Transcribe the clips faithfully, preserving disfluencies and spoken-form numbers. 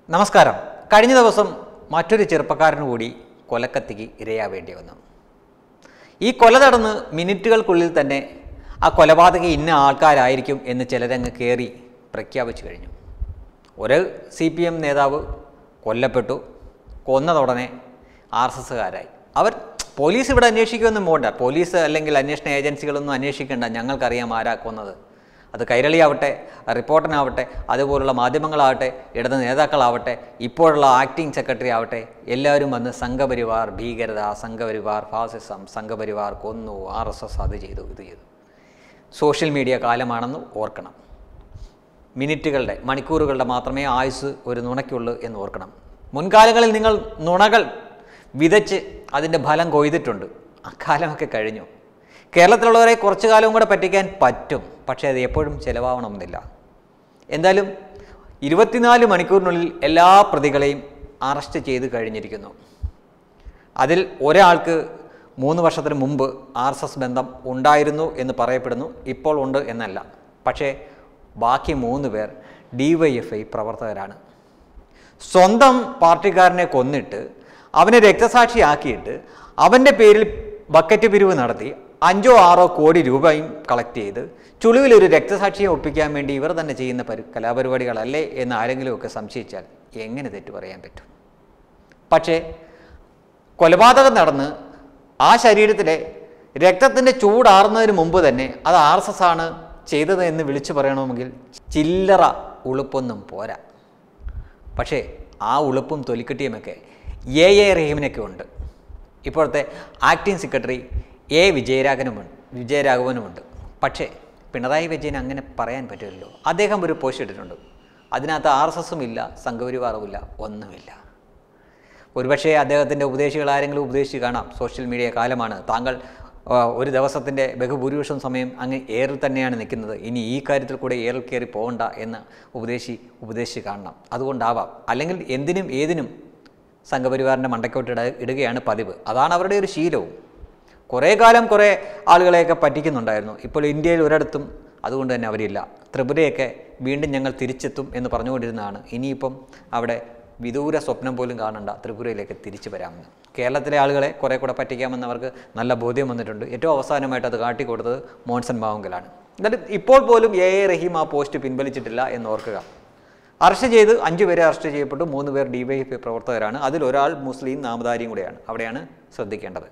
നമസ്കാരം. കഴിഞ്ഞ ദിവസം മറ്റൊരു ചെറുപ്പക്കാരന് കൂടി കൊലക്കത്തിക്ക് ഇരയാവേണ്ടി വന്നു. ഈ കൊല നടന്ന് മിനിറ്റുകൾക്കുള്ളിൽ തന്നെ ആ കൊലപാതകി ഇന്ന ആൾക്കാരായിരിക്കും എന്ന് ചിലരങ്ങ് കയറി പ്രഖ്യാപിച്ചു കഴിഞ്ഞു. ഒരു സി പി എം നേതാവ് കൊല്ലപ്പെട്ടു. കൊന്നതുടനെ ആർ എസ് എസ്സുകാരായി. അവർ പോലീസ് ഇവിടെ അന്വേഷിക്കുമെന്നും പോകണ്ട, പോലീസ് അല്ലെങ്കിൽ അന്വേഷണ ഏജൻസികളൊന്നും അന്വേഷിക്കേണ്ട, ഞങ്ങൾക്കറിയാം ആരാ കൊന്നത്. അത് കൈരളിയാവട്ടെ, റിപ്പോർട്ടറാവട്ടെ, അതുപോലുള്ള മാധ്യമങ്ങളാവട്ടെ, ഇടത് നേതാക്കളാവട്ടെ, ഇപ്പോഴുള്ള ആക്ടിംഗ് സെക്രട്ടറി ആവട്ടെ, എല്ലാവരും വന്ന് സംഘപരിവാർ ഭീകരത, സംഘപരിവാർ ഫാസിസം, സംഘപരിവാർ കൊന്നു, ആർ എസ് എസ് അത് ചെയ്തു ഇത് ചെയ്തു. സോഷ്യൽ മീഡിയ കാലമാണെന്ന് ഓർക്കണം. മിനിറ്റുകളുടെ മണിക്കൂറുകളുടെ മാത്രമേ ആയുസ് ഒരു നുണയ്ക്കുള്ളൂ എന്ന് ഓർക്കണം. മുൻകാലങ്ങളിൽ നിങ്ങൾ നുണകൾ വിതച്ച് അതിൻ്റെ ഫലം കൊയ്തിട്ടുണ്ട്. അക്കാലമൊക്കെ കഴിഞ്ഞു. കേരളത്തിലുള്ളവരെ കുറച്ചു കാലവും കൂടെ പറ്റിക്കാൻ പറ്റും, പക്ഷേ അത് എപ്പോഴും ചിലവാവണമെന്നില്ല. എന്തായാലും ഇരുപത്തിനാല് മണിക്കൂറിനുള്ളിൽ എല്ലാ പ്രതികളെയും അറസ്റ്റ് ചെയ്ത് കഴിഞ്ഞിരിക്കുന്നു. അതിൽ ഒരാൾക്ക് മൂന്ന് വർഷത്തിന് മുമ്പ് ആർ എസ് എസ് ബന്ധം ഉണ്ടായിരുന്നു എന്ന് പറയപ്പെടുന്നു. ഇപ്പോൾ ഉണ്ട് എന്നല്ല. പക്ഷേ ബാക്കി മൂന്ന് പേർ ഡി വൈ എഫ് ഐ പ്രവർത്തകരാണ്. സ്വന്തം പാർട്ടിക്കാരനെ കൊന്നിട്ട് അവനെ രക്തസാക്ഷിയാക്കിയിട്ട് അവൻ്റെ പേരിൽ ബക്കറ്റ് പിരിവ് നടത്തി അഞ്ചോ ആറോ കോടി രൂപയും കളക്ട് ചെയ്ത് ചുളിവിലൊരു രക്തസാക്ഷിയെ ഒപ്പിക്കാൻ വേണ്ടി ഇവർ തന്നെ ചെയ്യുന്ന പരി കലാപരിപാടികളല്ലേ എന്ന് ആരെങ്കിലുമൊക്കെ സംശയിച്ചാൽ എങ്ങനെ തെറ്റു പറയാൻ പറ്റും? പക്ഷേ കൊലപാതകം നടന്ന് ആ ശരീരത്തിലെ രക്തത്തിൻ്റെ ചൂടാറുന്നതിന് മുമ്പ് തന്നെ അത് ആർ എസ് എസ് ആണ് ചെയ്തത് എന്ന് വിളിച്ചു പറയണമെങ്കിൽ ചില്ലറ ഉളുപ്പൊന്നും പോരാ. പക്ഷേ ആ ഉളുപ്പും തൊലിക്കെട്ടിയുമൊക്കെ എ എ റഹീമിനൊക്കെ ഉണ്ട്. ഇപ്പോഴത്തെ ആക്ടിംഗ് സെക്രട്ടറി എ വിജയരാഘവനുമുണ്ട് വിജയരാഘവനുമുണ്ട് പക്ഷേ പിണറായി വിജയൻ അങ്ങനെ പറയാൻ പറ്റില്ലല്ലോ. അദ്ദേഹം ഒരു പോസ്റ്റ് ഇട്ടിട്ടുണ്ട്. അതിനകത്ത് ആർ എസ് എസും ഇല്ല, സംഘപരിവാറുമില്ല, ഒന്നുമില്ല. ഒരുപക്ഷേ അദ്ദേഹത്തിൻ്റെ ഉപദേശികൾ ആരെങ്കിലും ഉപദേശിച്ച് കാണാം. സോഷ്യൽ മീഡിയ കാലമാണ്, താങ്കൾ ഒരു ദിവസത്തിൻ്റെ ബഹുഭൂരിപക്ഷം സമയം അങ്ങ് ഏറിൽ തന്നെയാണ് നിൽക്കുന്നത്, ഇനി ഈ കാര്യത്തിൽ കൂടെ ഏറിൽ കയറി പോകണ്ട എന്ന് ഉപദേശി ഉപദേശിച്ച് കാണണം. അതുകൊണ്ടാവാം. അല്ലെങ്കിൽ എന്തിനും ഏതിനും സംഘപരിവാറിൻ്റെ മണ്ടയ്ക്കോട്ട് ഇട ഇടുകയാണ് പതിവ്. അതാണ് അവരുടെ ഒരു ശീലവും. കുറേ കാലം കുറേ ആളുകളെയൊക്കെ പറ്റിക്കുന്നുണ്ടായിരുന്നു. ഇപ്പോൾ ഇന്ത്യയിൽ ഒരിടത്തും അതുകൊണ്ട് തന്നെ അവരില്ല. ത്രിപുരയൊക്കെ വീണ്ടും ഞങ്ങൾ തിരിച്ചെത്തും എന്ന് പറഞ്ഞുകൊണ്ടിരുന്നതാണ്. ഇനിയിപ്പം അവിടെ വിദൂര സ്വപ്നം പോലും കാണണ്ട ത്രിപുരയിലേക്ക് തിരിച്ചു വരാമെന്ന്. കേരളത്തിലെ ആളുകളെ കുറേ കൂടെ പറ്റിക്കാമെന്ന് അവർക്ക് നല്ല ബോധ്യം വന്നിട്ടുണ്ട്. ഏറ്റവും അവസാനമായിട്ട് അത് കാട്ടിക്കൊടുത്തത് മോൺസൺ മാവുങ്കലാണ്. എന്നിട്ട് ഇപ്പോൾ പോലും എ എ റഹീം ആ പോസ്റ്റ് പിൻവലിച്ചിട്ടില്ല എന്ന് ഓർക്കുക. അറസ്റ്റ് ചെയ്ത് അഞ്ചു പേരെ അറസ്റ്റ് ചെയ്യപ്പെട്ടു. മൂന്ന് പേർ ഡി വൈ എഫ് ഐ പ്രവർത്തകരാണ്. അതിലൊരാൾ മുസ്ലിം നാമധാരിയും കൂടെയാണ്. അവിടെയാണ് ശ്രദ്ധിക്കേണ്ടത്.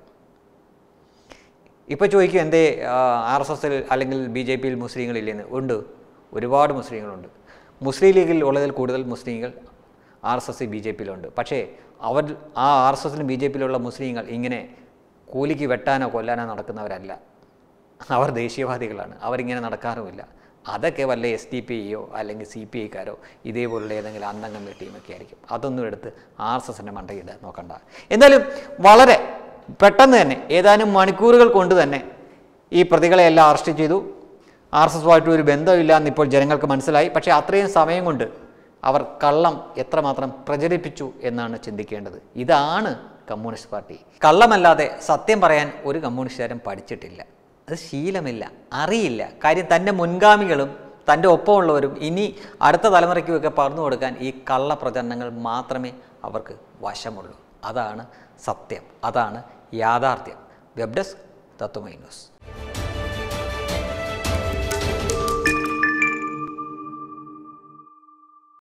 ഇപ്പോൾ ചോദിക്കും എന്തേ ആർ എസ് എസിൽ അല്ലെങ്കിൽ ബി ജെ പിയിൽ മുസ്ലിങ്ങളില്ലെന്ന്. ഉണ്ട്, ഒരുപാട് മുസ്ലിങ്ങളുണ്ട്. മുസ്ലിം ലീഗിൽ ഉള്ളതിൽ കൂടുതൽ മുസ്ലിങ്ങൾ R S S B J പിയിലുണ്ട്. പക്ഷേ അവർ ആ ആർ എസ് എസിലും ബി ജെ പിയിലുള്ള മുസ്ലിങ്ങൾ ഇങ്ങനെ കൂലിക്ക് വെട്ടാനോ കൊല്ലാനോ നടക്കുന്നവരല്ല. അവർ ദേശീയവാദികളാണ്. അവരിങ്ങനെ നടക്കാറുമില്ല. അതൊക്കെ വല്ല എസ് ഡി പി ഐയോ അല്ലെങ്കിൽ സി പി ഐക്കാരോ ഇതേപോലുള്ള ഏതെങ്കിലും അന്തങ്ങളുടെ ടീമൊക്കെ ആയിരിക്കും. അതൊന്നും എടുത്ത് ആർ എസ് എസിൻ്റെ മണ്ടയിട നോക്കണ്ട. എന്തായാലും വളരെ പെട്ടെന്ന് തന്നെ ഏതാനും മണിക്കൂറുകൾ കൊണ്ട് തന്നെ ഈ പ്രതികളെയെല്ലാം അറസ്റ്റ് ചെയ്തു. ആർ എസ് എസുമായിട്ട് ഒരു ബന്ധമില്ല എന്നിപ്പോൾ ജനങ്ങൾക്ക് മനസ്സിലായി. പക്ഷേ അത്രയും സമയം കൊണ്ട് അവർ കള്ളം എത്രമാത്രം പ്രചരിപ്പിച്ചു എന്നാണ് ചിന്തിക്കേണ്ടത്. ഇതാണ് കമ്മ്യൂണിസ്റ്റ് പാർട്ടി. കള്ളമല്ലാതെ സത്യം പറയാൻ ഒരു കമ്മ്യൂണിസ്റ്റുകാരും പഠിച്ചിട്ടില്ല. അത് ശീലമില്ല, അറിയില്ല. കാര്യം തൻ്റെ മുൻഗാമികളും തൻ്റെ ഒപ്പമുള്ളവരും ഇനി അടുത്ത തലമുറയ്ക്കുമൊക്കെ പറഞ്ഞു കൊടുക്കാൻ ഈ കള്ള പ്രചരണങ്ങൾ മാത്രമേ അവർക്ക് വശമുള്ളൂ. അതാണ് സത്യം, അതാണ് യാഥാർത്ഥ്യം. Web desk Tatwamayi news.